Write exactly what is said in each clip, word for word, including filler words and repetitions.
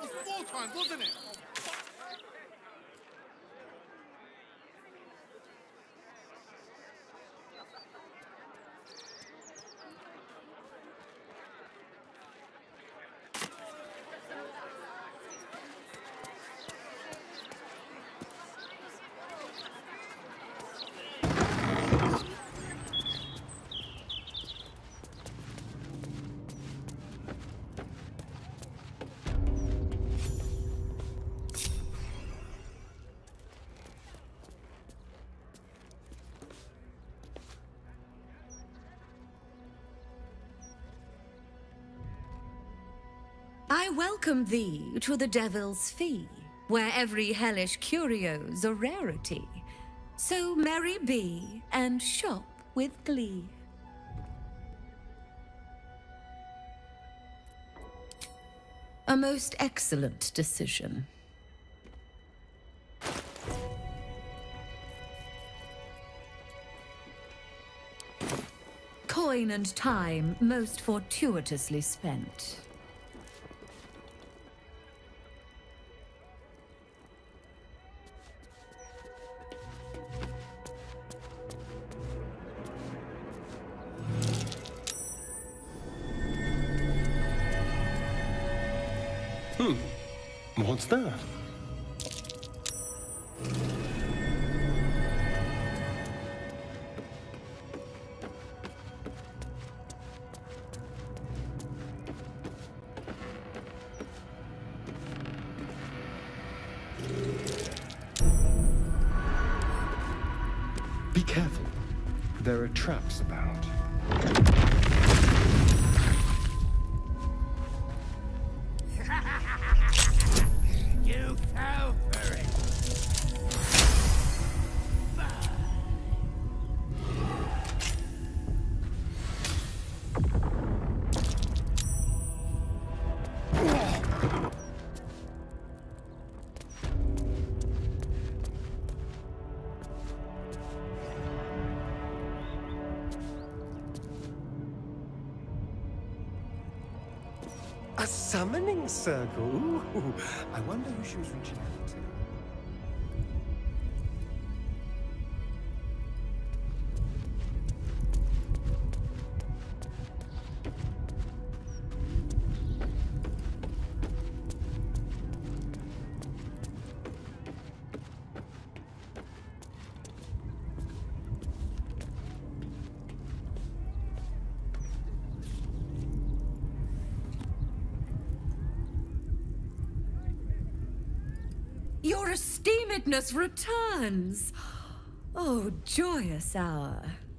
was four times, wasn't it? I welcome thee to the Devil's Fee, where every hellish curio's a rarity. So merry be, and shop with glee. A most excellent decision. Coin and time most fortuitously spent. Hmm. What's that? Be careful. There are traps about. You fell for it. A summoning circle? Ooh, I wonder who she was reaching out to. Your esteemedness returns! Oh, joyous hour.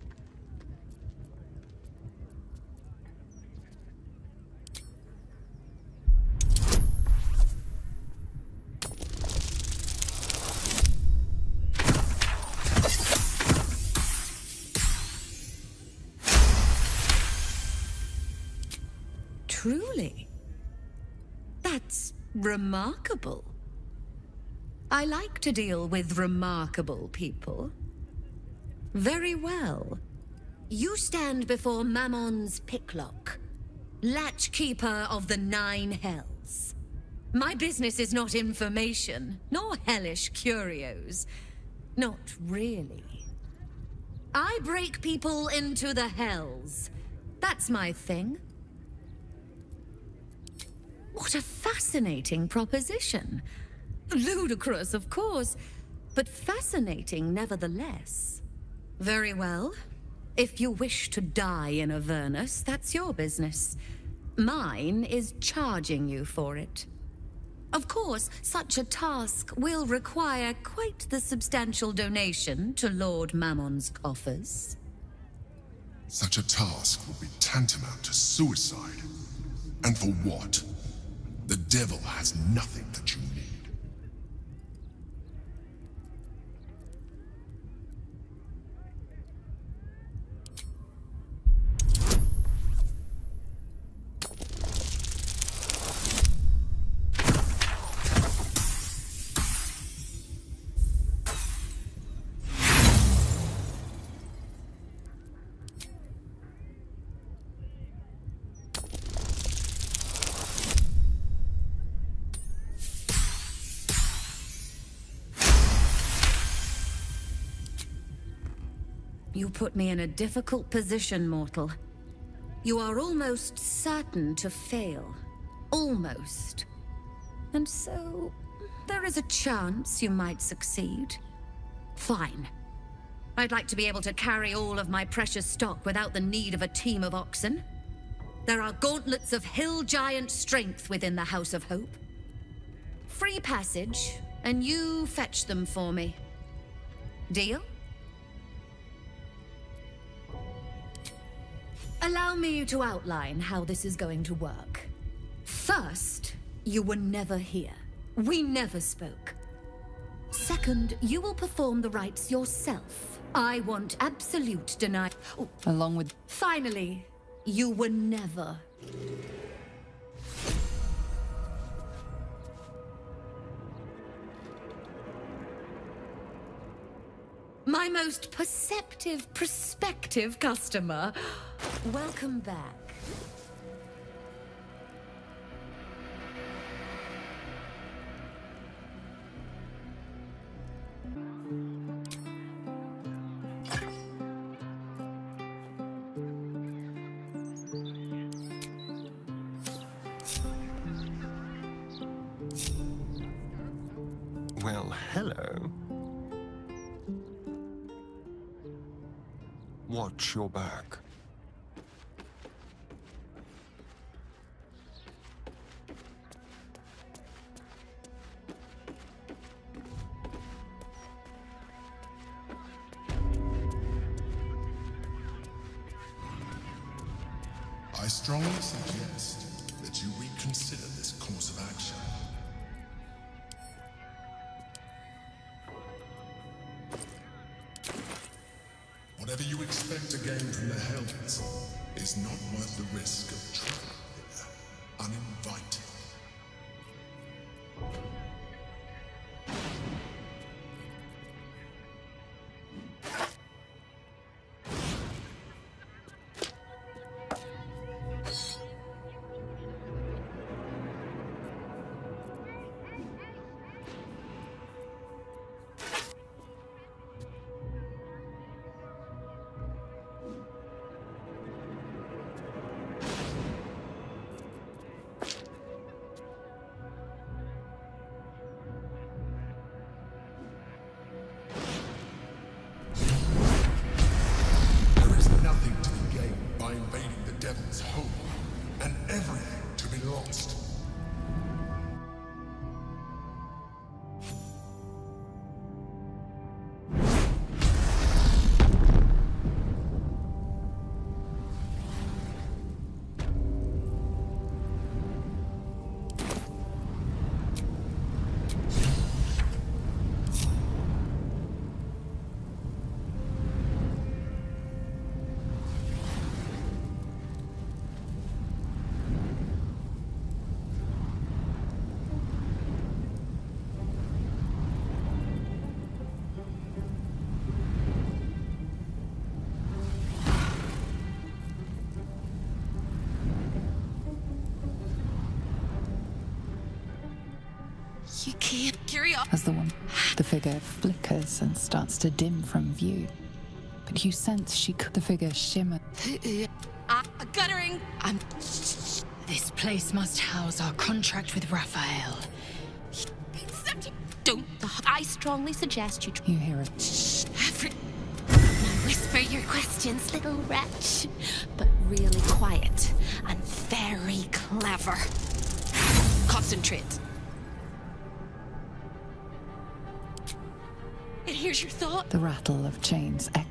Truly. That's remarkable. I like to deal with remarkable people. Very well. You stand before Mammon's picklock, latchkeeper of the Nine Hells. My business is not information, nor hellish curios. Not really. I break people into the hells. That's my thing. What a fascinating proposition. Ludicrous, of course, but fascinating nevertheless. Very well. If you wish to die in Avernus, that's your business. Mine is charging you for it. Of course, such a task will require quite the substantial donation to Lord Mammon's coffers. Such a task would be tantamount to suicide. And for what? The devil has nothing that you need. You put me in a difficult position, mortal. You are almost certain to fail. Almost. And so, there is a chance you might succeed. Fine. I'd like to be able to carry all of my precious stock without the need of a team of oxen. There are gauntlets of hill giant strength within the House of Hope. Free passage, and you fetch them for me. Deal? Allow me to outline how this is going to work. First, you were never here. We never spoke. Second, you will perform the rites yourself. I want absolute denial. Oh, Along with... finally, you were never. My most perceptive, prospective customer. Welcome back. Well, hello. Watch your back. I strongly suggest that you reconsider this course of action. Whatever you expect to gain from the Hells is not worth the risk of traveling here uninvited. You can't carry on. As the one, the figure flickers and starts to dim from view. But you sense she could. The figure shimmer. Uh, guttering. I'm. This place must house our contract with Raphael. Except you don't. I strongly suggest you. You hear it. Every. Whisper your questions, little wretch. But really quiet and very clever. Concentrate. And here's your thought. The rattle of chains echoes.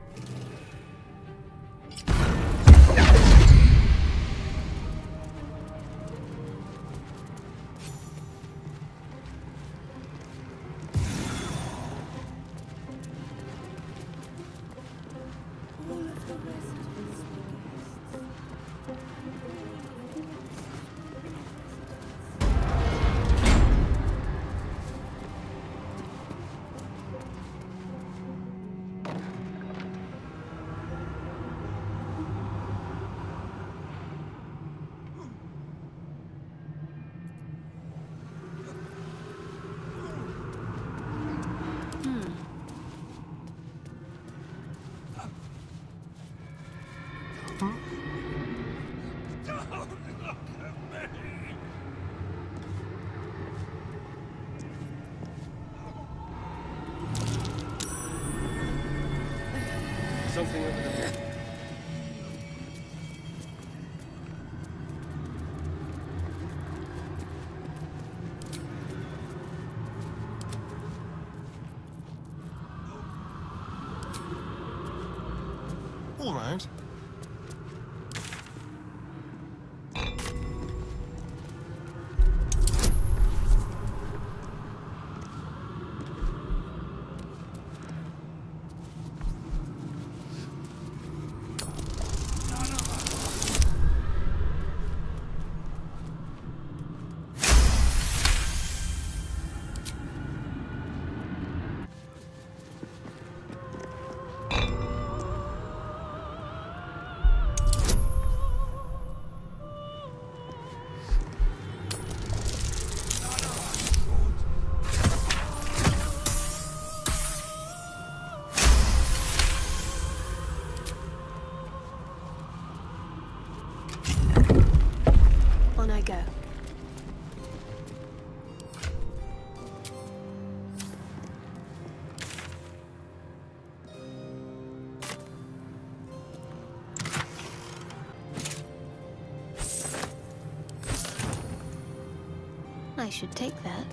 something over the wall. All right. On I go. I should take that.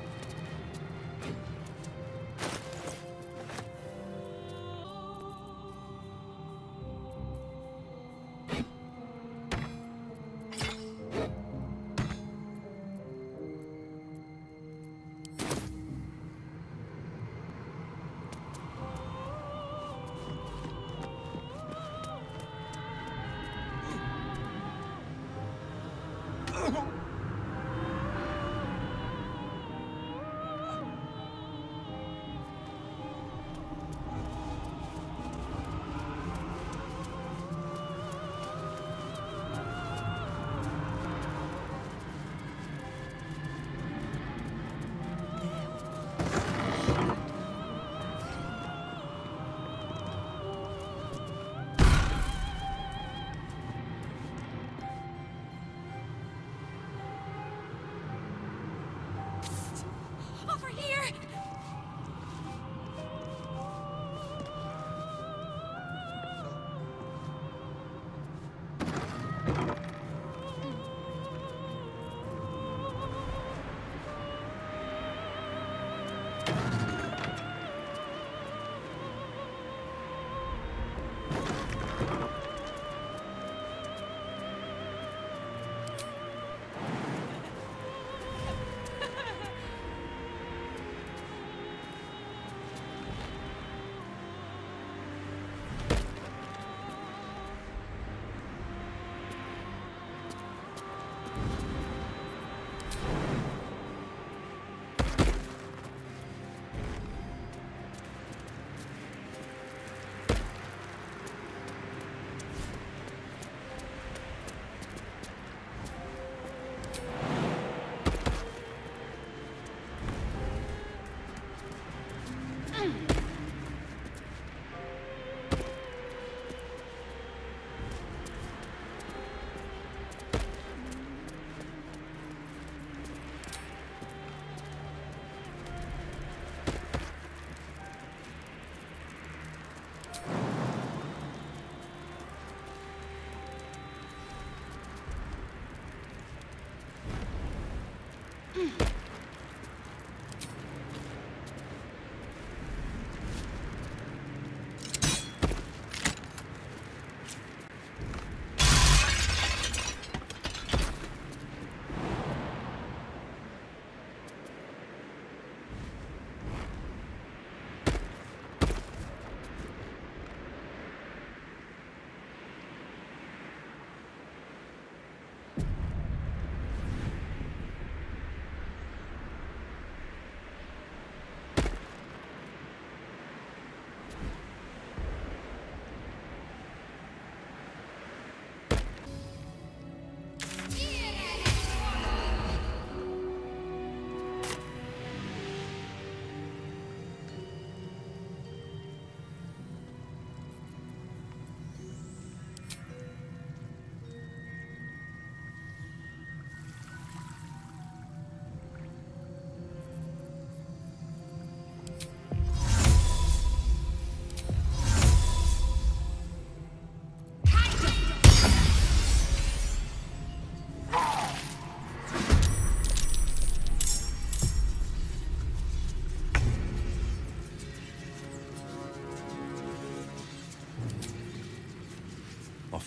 Over here!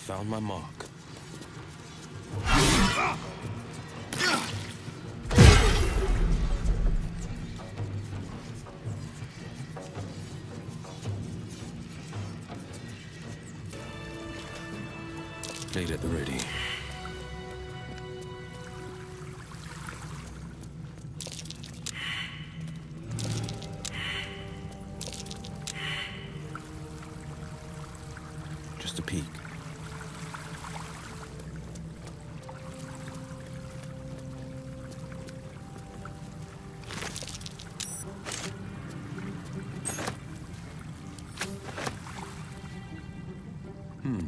found my mark. Blade at the ready. Just a peek. Hmm.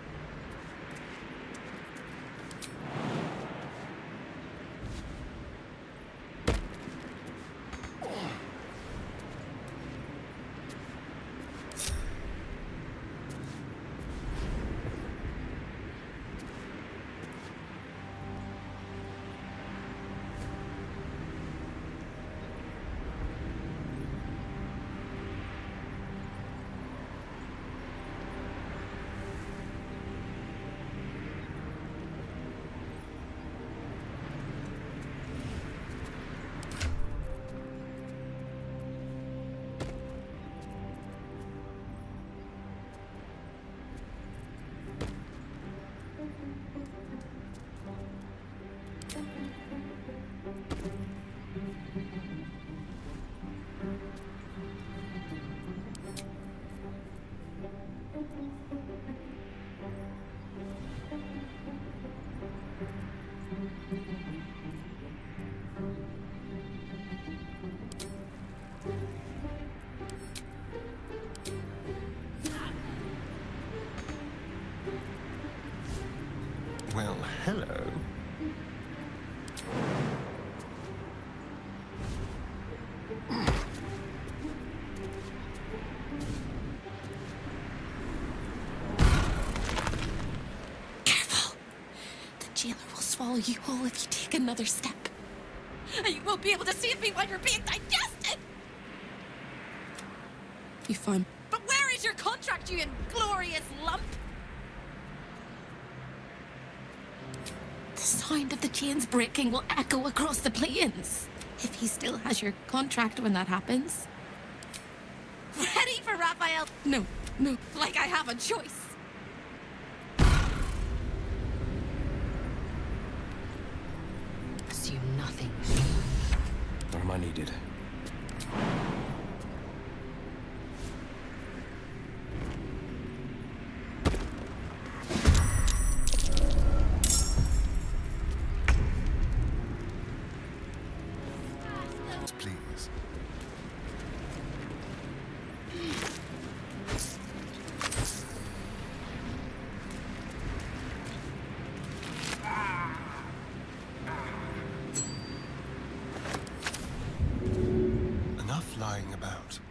Well, hello. Careful! The jailer will swallow you whole if you take another step. And you won't be able to save me while you're being digested! You fine. But where is your contract, you inglorious lump? The sound of the chains breaking will echo across the plains. If he still has your contract when that happens. Ready for Raphael? No, no, like I have a choice. Assume nothing. Or am I needed? Please. Enough lying about.